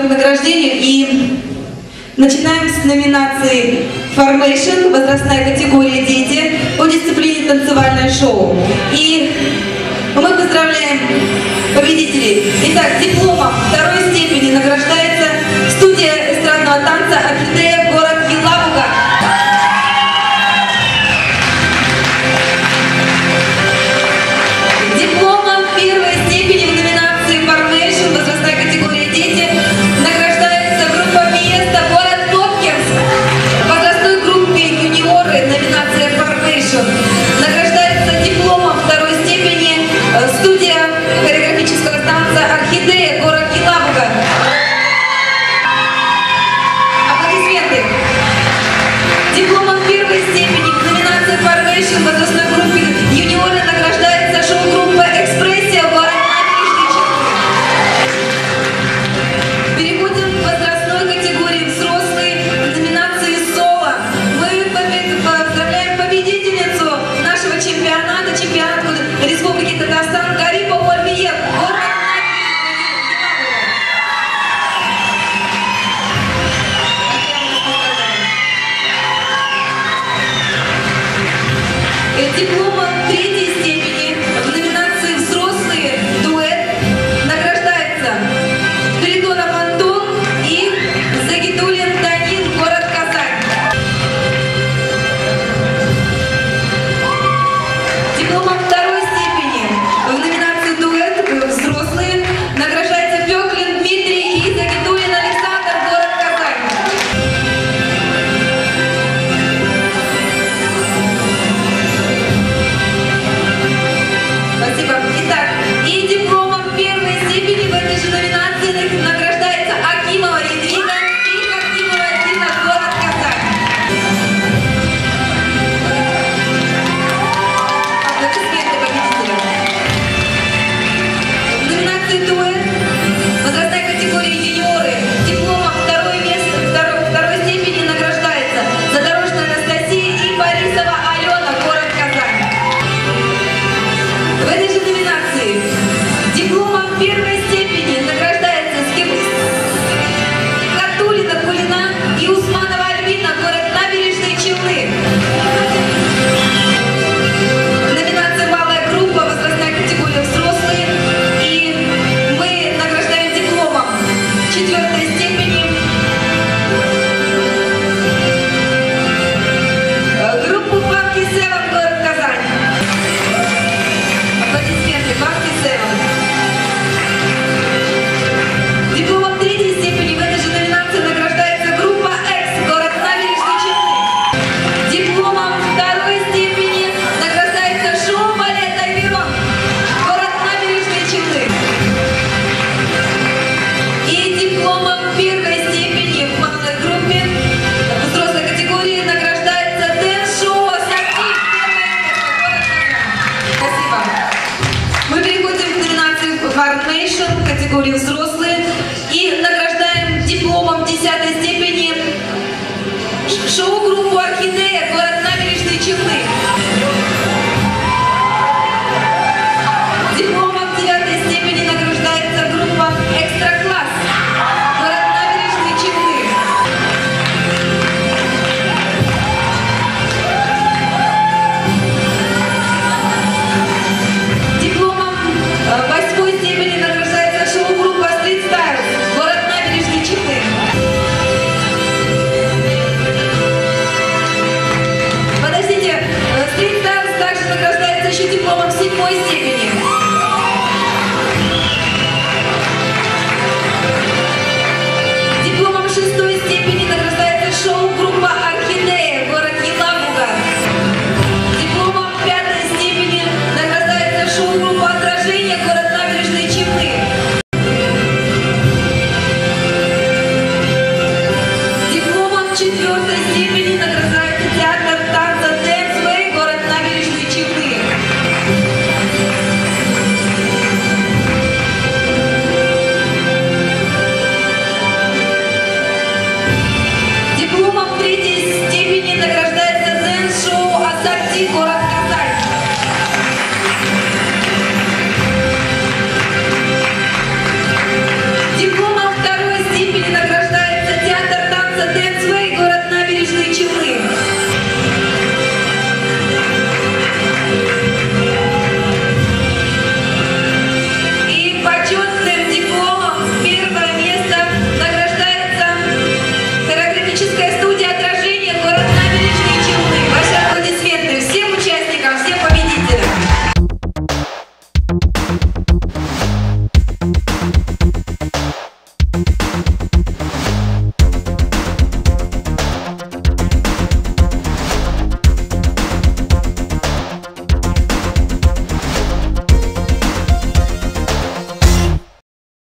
награждению и начинаем с номинации Formation, возрастная категория дети по дисциплине танцевальное шоу. И мы поздравляем победителей. Итак, дипломом второй степени награждается студия эстрадного танца «Орхидея», город Елабуга. Дипломом первой степени в номинации Formation, возрастная категория дети, награждается группа «Место», город Топкинск. В возрастной группе юниоры, номинация Formation, награждается дипломом второй степени студия хореографического танца «Орхидея», город Елабуга. Аплодисменты. Дипломом первой степени в номинации Formation, в возрастной группе юниоры, награждается шоу-группа «Экспрессия», город Набережные Челны. Переходим к возрастной категории взрослые в номинации «Соло». Мы поздравляем победительницу нашего чемпионата Республики Татарстан Гарипову Альфиев, город дипломом третьей степени в номинации «Взрослые дуэт» награждается Спиридонов Антон и Загидулин Данил, город Казань. Дипломом второй степени в номинации «Дуэт» «Взрослые» награждается Фёклин Дмитрий и Загидулин Александр, город Казань. Спасибо. Итак, и дипломом первой степени в этой же номинации награждается Акимова Едвига и Акимова Дина, город Казань. Аплодисменты победителям. В номинации «Дуэт» возрастная категория юниоры дипломом второй степени награждается Задорожная Анастасия и Борисова Алена, город Казань. В этой же номинации дипломом первой степени награждается Катулина Кулина и Усманова Альбина, город Набережные Челны. Номинация «Малая группа», возрастная категория «Взрослые». И мы награждаем дипломом четвертой степени группу «Funky Seven», город Казань. Аплодисменты, Funky Seven. Дипломом третьей степени в этой же номинации награждается группа X, город Набережные Челны. Дипломом второй степени награждается шоу «Балет Айверон», город Набережные Челны. И дипломом первой степени в малой группе взрослой категории награждается дэнс-шоу «Сактив», первое место, город Казань. Спасибо. Мы переходим к номинации Formation, категории взрослые, и награждаем дипломом 10-й степени шоу-группу «Орхидея», город Набережные Челны. Дипломом 9-й степени награждается группа «Экстра